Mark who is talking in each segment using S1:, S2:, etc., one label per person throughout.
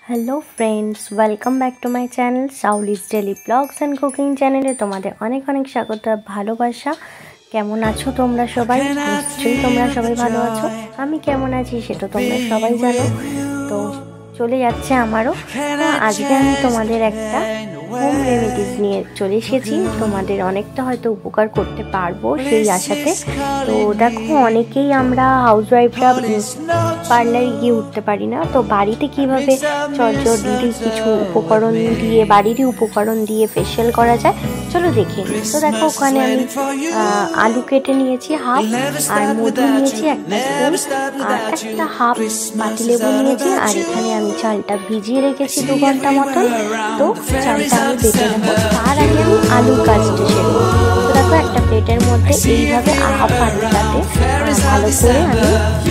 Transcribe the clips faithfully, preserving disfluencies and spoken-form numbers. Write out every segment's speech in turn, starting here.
S1: Hello friends, welcome back to my channel साउलिस daily vlogs and cooking चैनेले तुम्हारे अनेक अनेक स्वागत भालोबासा। केमन आछो तोमरा सबाई? निश्चयई तोमरा सबाई भालो आछो। आमी केमन आछि सेटा तोमरा सबाई जानो। तो चले जाच्छे आमारो। आजके आमी तोमादेर एकटा होम रेमेडिज निये चले एसेछि। तोमादेर अनेकटा हयतो उपकार करते पारबो सेई आशाते। तो देखो अनेकेई आमरा हाउसवाइफरा पार्लारे गिये उठते पारि ना, तो बाड़ीते किभाबे चटजलদি किछु उपकरण दिए बाड़ीरই उपकरण दिए फेशियल करा जाए चलो देखे निই। तो देखो ओखाने आमी आलू केटे निয়েছি हाफ और मधु निয়েছি একটা স্পুন আর একটা হাফ পাতিলেবু নিয়েছি আর এখানে আমি চালটা ভিজিয়ে রেখেছি দু ঘন্টা মতন। তো চালটা আমি বেটে নেব, তার আগে আমি আলুর কাজটা সেরে নেব। তো দেখো একটা প্লেটের মধ্যে এইভাবে হাফ আলুটাতে ভালো করে আমি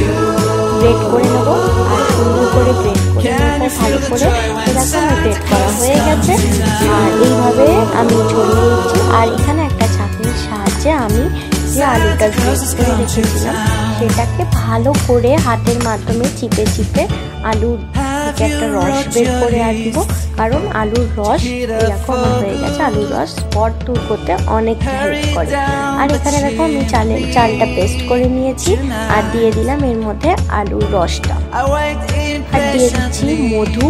S1: গ্রেট করে নেব আর সুন্দর করে গ্রেট করে নেব ভালো করে। তো দেখো আমার গ্রেট করা হয়ে গেছে আর এইভাবে আমি ছড়িয়ে দিচ্ছি। আর এখানে একটা ছাঁকনির সাহায্যে আমি যে আলুটা গ্রেট করে রেখেছিলাম সেটাকে ভালো করে হাতের মাধ্যমে চিপে চিপে আলুর থেকে একটা রস বের করে আর দিব, কারণ আলুর রস এরকম হয়ে গেছে। আলুর রস স্পট দূর করতে অনেক হেল্প করে। আর এখানে দেখো আমি চালে চালটা পেস্ট করে নিয়েছি আর দিয়ে দিলাম এর মধ্যে আলুর রসটা আর দিয়ে দিচ্ছি মধু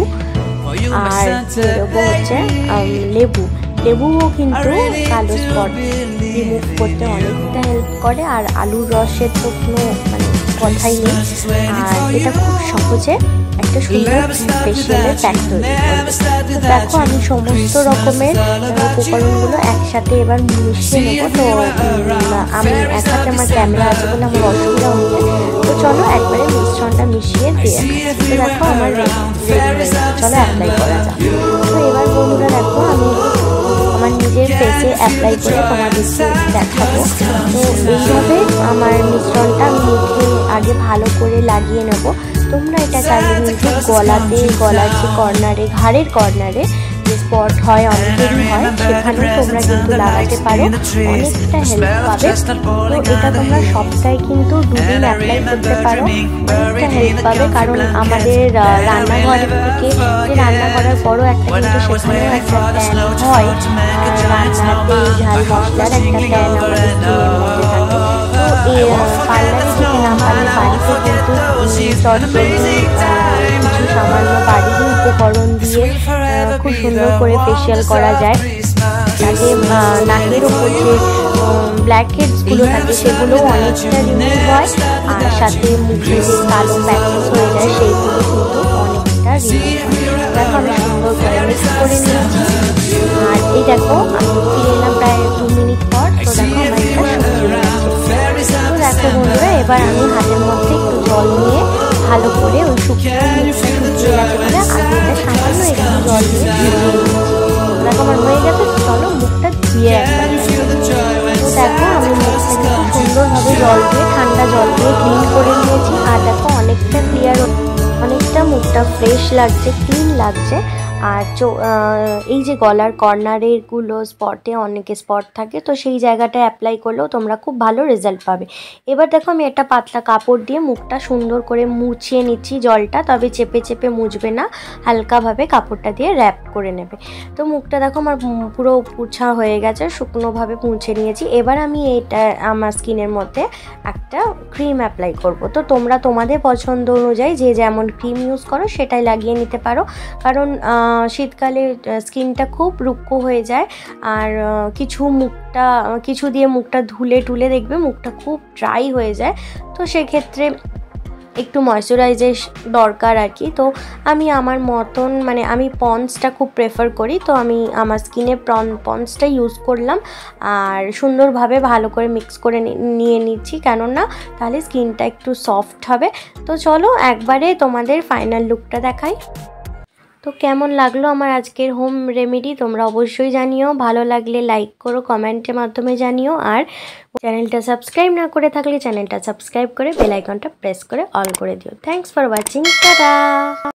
S1: আর দেবো হচ্ছে লেবু। লেবুও কিন্তু কালো স্পট রিমুভ করতে অনেকটা হেল্প করে আর আলুর রসের তো কোনো মানে কথাই নেই। আর এটা খুব সহজে একটা সুন্দর ফেশিয়ালের প্যাক তৈরি করবে। তো দেখো আমি সমস্ত রকমের উপকরণগুলো একসাথে এবার মিশিয়ে নেবো। তো আমি এক হাতে আমার ক্যামেরা আছে বলে আমার অসুবিধা হচ্ছে। তো চলো একবারে মিশ্রণটা মিশিয়ে দিয়ে তো দেখো আমার রেডি হয়ে গেছে। চলো অ্যাপ্লাই করা যাক। তো এবার বন্ধুরা দেখো আমি আমার নিজের ফেসে অ্যাপ্লাই করে তোমাদেরকে দেখাবো। তো এইভাবে আমার মিশ্রণটা আমি মুখে আগে ভালো করে লাগিয়ে নেব। তোমরা এটা চাইলে কিন্তু গলাতে গলার যে কর্নারে ঘাড়ের কর্নারে যে স্পট হয় অনেকেরই হয় সেখানেও তোমরা কিন্তু লাগাতে পারো, অনেকটা হেল্প পাবে। তো এটা তোমরা সপ্তাহে কিন্তু দুদিন অ্যাপ্লাই করতে পারো, অনেকটা হেল্প পাবে। কারণ আমাদের রান্নাঘরের থেকে যে রান্না করার পরও একটা কিন্তু সেখানেও একটা ট্যান হয়, রান্নাতে ঝাল মশলার একটা ট্যান আমাদের স্কিনের মধ্যে থাকে। তো এই পার্লারে যেতে না পারলে বাড়িতে কিন্তু চটজলদি কিছু সামান্য বাড়িরই উপকরণ দিয়ে খুব সুন্দর করে ফেশিয়াল করা যায়। আগে নাকের ওপর যে ব্ল্যাক হেডসগুলো থাকে সেগুলোও অনেকটা রিমুভ হয় আর সাথে মুখে যে কালো প্যাচেস হয়ে যায় সেইগুলো কিন্তু অনেকটা রিমুভ হয়। দেখো আমি সুন্দর করে মিক্স করে নিয়েছি আর এই দেখো আমি ফিরে এলাম প্রায় দু মিনিট পর। তো দেখো আমার এটা শুকিয়ে গেছে। তো দেখো বন্ধুরা এবার আমি হাতের মধ্যে একটু জল নিয়ে ভালো করে ওই শুকিয়ে শুকিয়ে গেছে বলে আগে এটা সামান্য একটু জল নিয়ে ভিজিয়ে নিয়েছি। দেখো আমার হয়ে গেছে। চলো মুখটা ধুয়ে একবার। তো দেখো আমি মুখটাকে খুব সুন্দরভাবে জল দিয়ে ঠান্ডা জল দিয়ে ক্লিন করে নিয়েছি আর দেখো অনেকটা ক্লিয়ার অনেকটা মুখটা ফ্রেশ লাগছে, ক্লিন লাগছে। আর এই যে গলার কর্নারেরগুলো স্পটে অনেকে স্পট থাকে তো সেই জায়গাটায় অ্যাপ্লাই করলেও তোমরা খুব ভালো রেজাল্ট পাবে। এবার দেখো আমি একটা পাতলা কাপড় দিয়ে মুখটা সুন্দর করে মুছিয়ে নিচ্ছি জলটা, তবে চেপে চেপে মুছবে না, হালকাভাবে কাপড়টা দিয়ে র্যাপ করে নেবে। তো মুখটা দেখো আমার পুরো পুছা হয়ে গেছে, শুকনোভাবে মুছে নিয়েছি। এবার আমি এটা আমার স্কিনের মধ্যে একটা ক্রিম অ্যাপ্লাই করব। তো তোমরা তোমাদের পছন্দ অনুযায়ী যে যেমন ক্রিম ইউজ করো সেটাই লাগিয়ে নিতে পারো, কারণ শীতকালে স্কিনটা খুব রুক্ষ হয়ে যায় আর কিছু মুখটা কিছু দিয়ে মুখটা ধুলে টুলে দেখবে মুখটা খুব ড্রাই হয়ে যায়। তো সেক্ষেত্রে একটু ময়শ্চারাইজার দরকার আর কি। তো আমি আমার মতন মানে আমি পন্সটা খুব প্রেফার করি, তো আমি আমার স্কিনে প্রন পন্সটা ইউজ করলাম আর সুন্দরভাবে ভালো করে মিক্স করে নিয়ে নিচ্ছি, কেননা তাহলে স্কিনটা একটু সফট হবে। তো চলো একবারে তোমাদের ফাইনাল লুকটা দেখাই। তো কেমন লাগলো আমার আজকের হোম রেমেডি তোমরা অবশ্যই জানিও। ভালো লাগলে লাইক করো, কমেন্টের মাধ্যমে জানিও। আর চ্যানেলটা সাবস্ক্রাইব না করে থাকলে চ্যানেলটা সাবস্ক্রাইব করে বেল আইকনটা প্রেস করে অল করে দিও। Thanks for watching, tata.